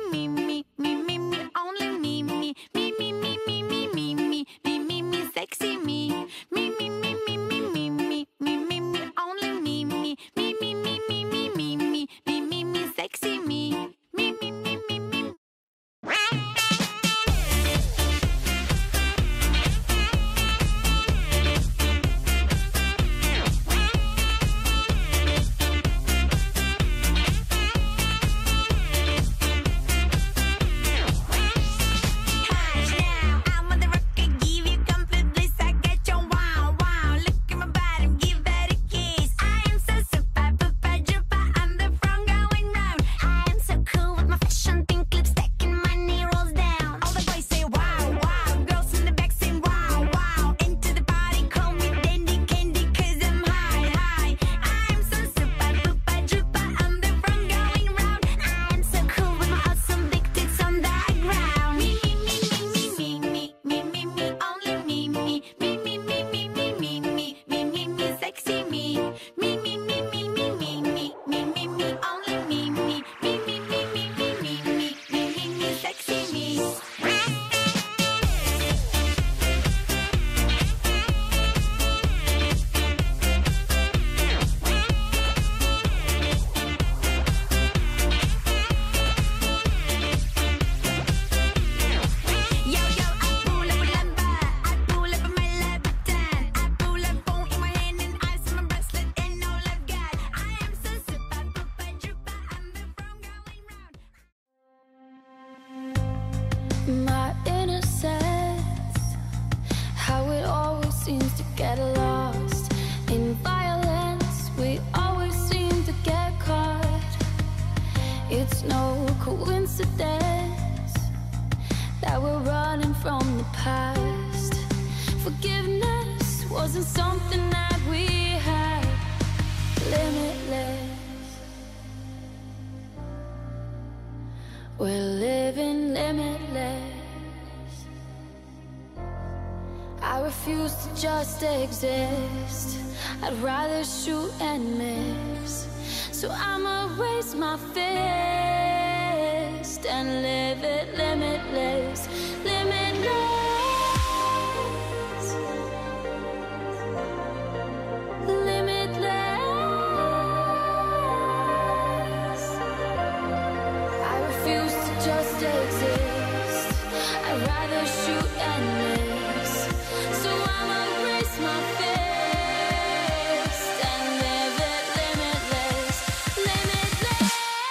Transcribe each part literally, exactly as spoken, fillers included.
me, me, me, me, me, only me, me, me, me, me, me, me, me, me, me, me, me, sexy me, me, me, me, me, me, me, me, me, me, me, only me, me, me, me, me, me, me, me, me, me, me, me, sexy me, me, me, me, me, me. My innocence, how it always seems to get lost in violence. We always seem to get caught. It's no coincidence that we're running from the past. Forgiveness wasn't something that we had. Limitless, we're living limitless. I refuse to just exist. I'd rather shoot and miss. So I'ma raise my fist and live it limitless, limitless, limitless. I refuse to just exist. I'd rather shoot and miss. So I'ma raise my fist and live it limitless, limitless.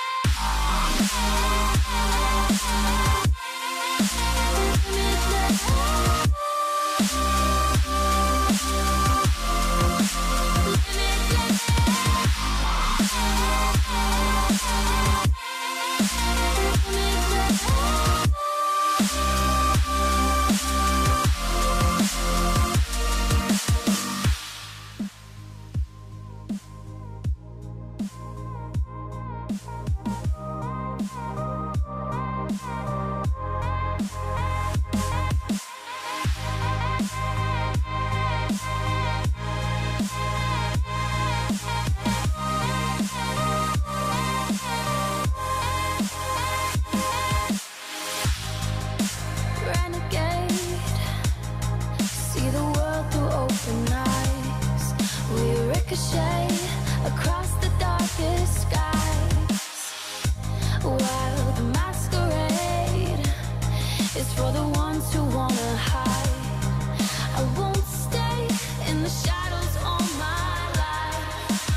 Across the darkest skies, while the masquerade is for the ones who wanna hide. I won't stay in the shadows all my life.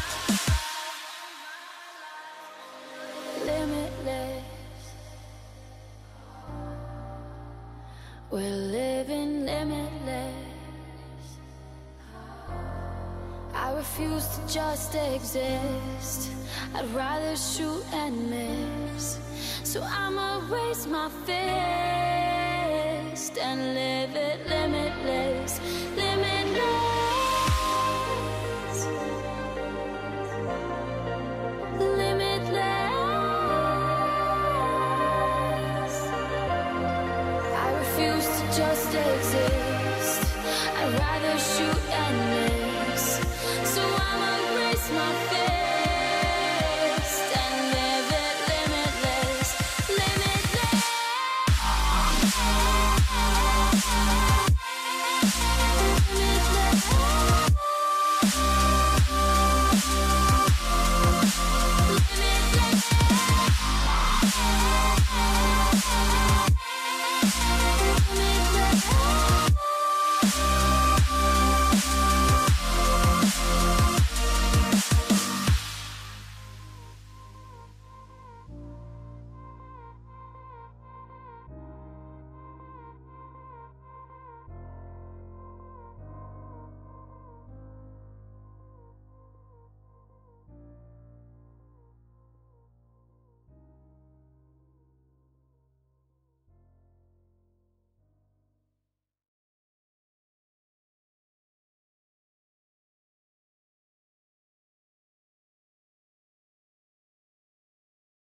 Limitless, we're living limitless. I refuse to just exist. I'd rather shoot and miss. So I'ma raise my fist and live it limitless, limitless, limitless. I refuse to just exist. I'd rather shoot and miss. So I'ma raise my fist.